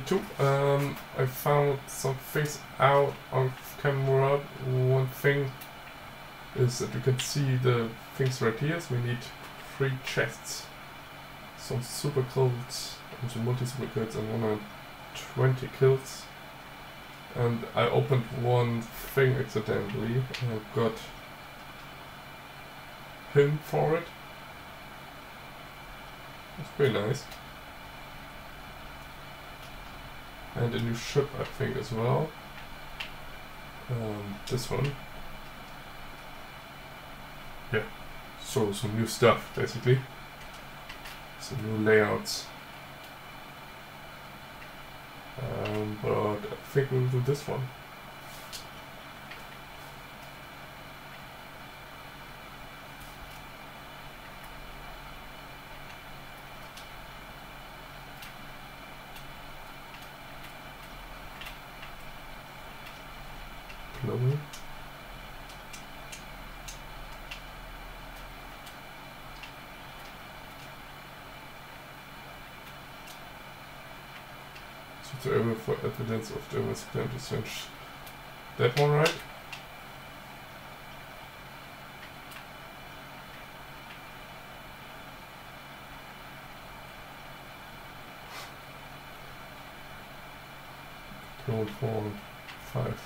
E52. I found some things out on camera. One thing is that you can see the things right here. So we need 3 chests, some super kills, and some multi-super kills, and 120 kills. And I opened one thing accidentally, and I got him for it. It's pretty nice. And a new ship, I think, as well. This one. Yeah, so some new stuff, basically. Some new layouts. But I think we'll do this one. Global. So to able for evidence of the plan to search that one, right? Clone 4, 5.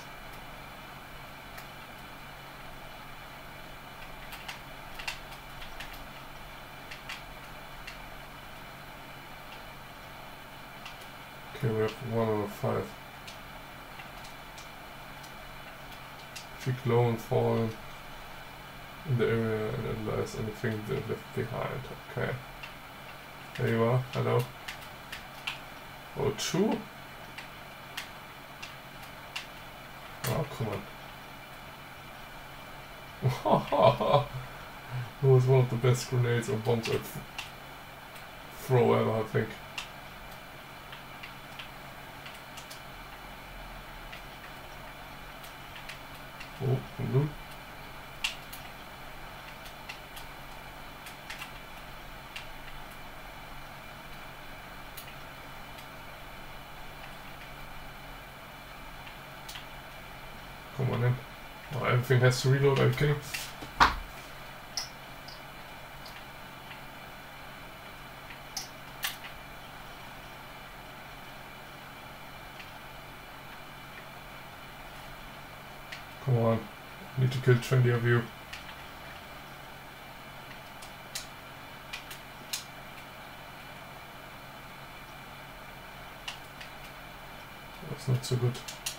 Okay, we have 1 out of 5. If you clone fall in the area and analyze anything they left behind. Okay. There you are. Hello. Oh, 2? Oh, come on. It was one of the best grenades or bombs I'd throw ever, I think. Oh, blue. Come on in. Oh, everything has to reload, okay. Come on. I need to kill 20 of you. That's not so good.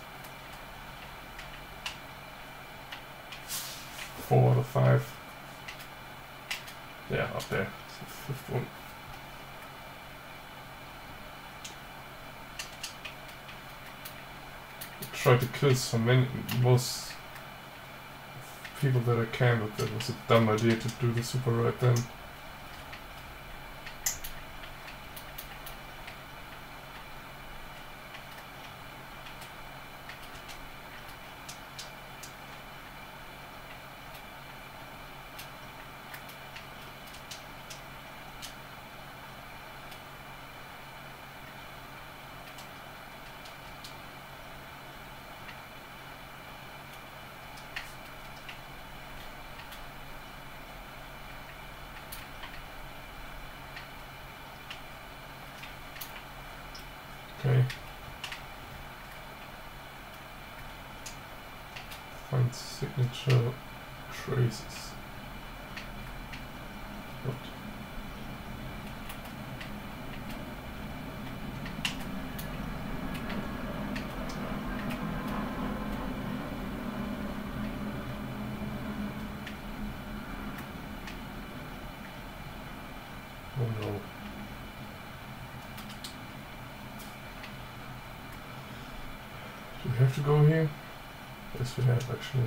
4 out of 5. Yeah, up there. It's the 5th one. I tried to kill most people that I can, but that was a dumb idea to do the super right then. Okay. Find signature traces. What? Oh no. Do we have to go here? Yes, we have actually.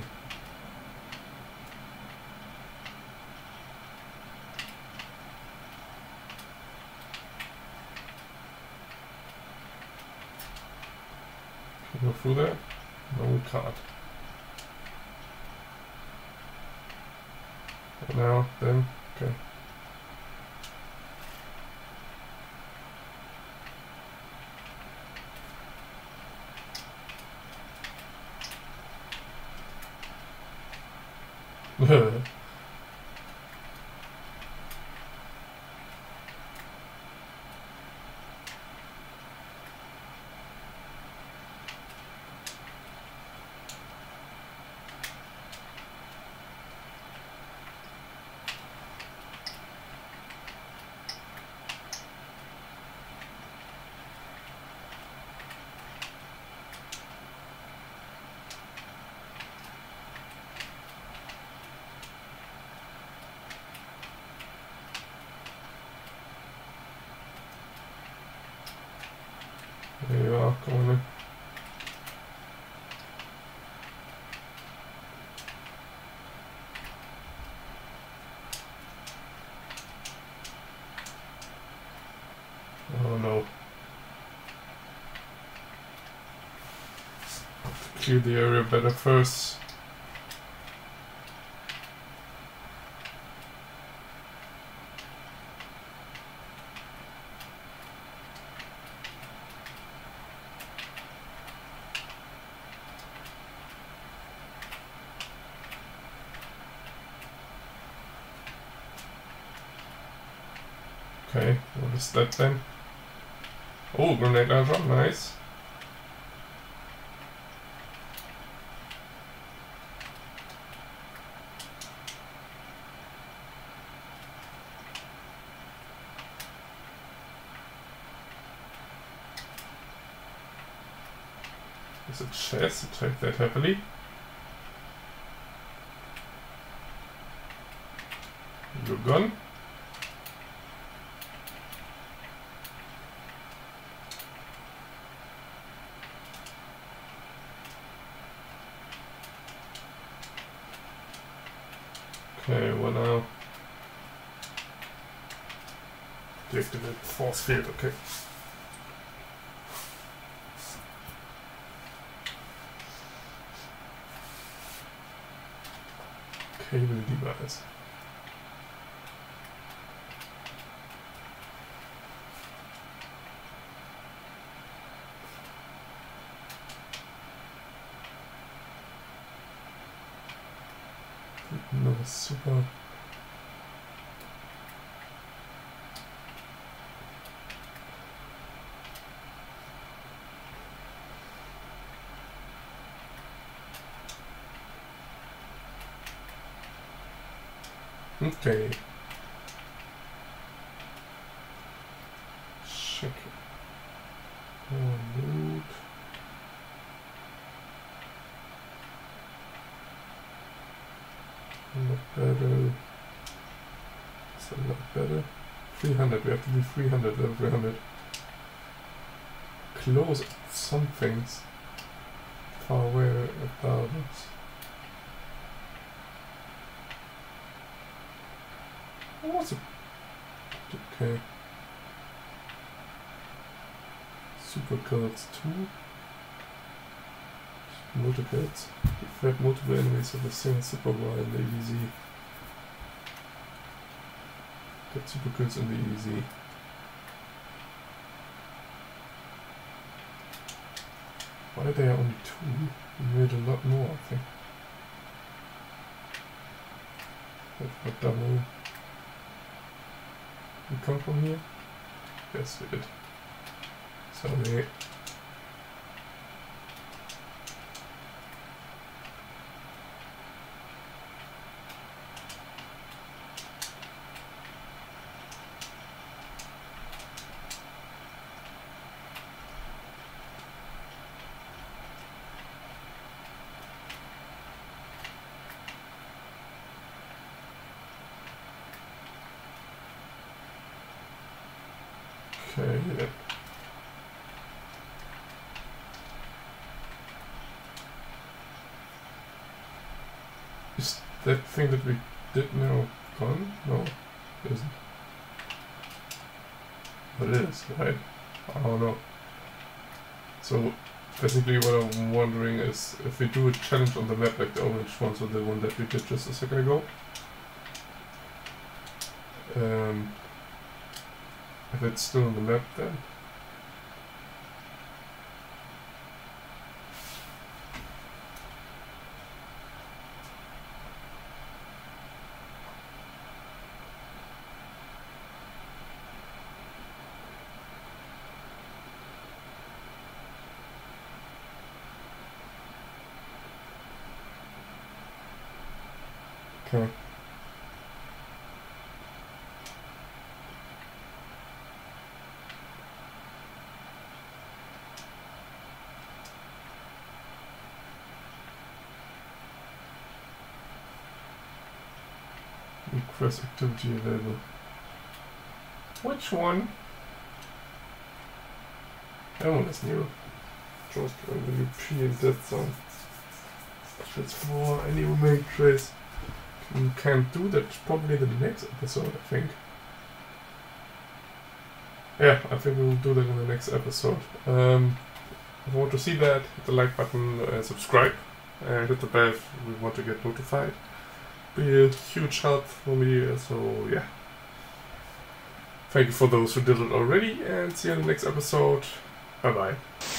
Can we go through there? No, we can't. And now, then, okay. There you are, come on in. Oh no. Clear the area better first. Okay, what is that then? Oh, grenade launcher, nice. There's a chest, attack that happily. Your gun. Okay, what now? Deactivate force field, okay. Cable device. Another super. Okay. Check it. Loot. Not better. It's a lot better. 300. We have to be 300 level 300. Close at some things. Far away at others. What was it? Okay. Super cards 2. Multicats. Defeat multiple enemies of the same super wild in the easy. Get super kills in the easy. Why are there only 2? We made a lot more, I think. That's not double. We come from here? Yes, we did. Sorry. Okay, yeah. Is that thing that we did now gone? No, it isn't. But it is, right? I don't know. So, basically what I'm wondering is if we do a challenge on the map like the orange one, so the one that we did just a second ago. If it's still on the map then. Okay. Request activity available. Which one? That one is new. Just on the European death zone. That's for any remain trace. You can't do that probably in the next episode, I think. Yeah, I think we'll do that in the next episode. If you want to see that, hit the like button and subscribe. And hit the bell if we want to get notified. Be a huge help for me, so yeah. Thank you for those who did it already, and see you in the next episode. Bye bye.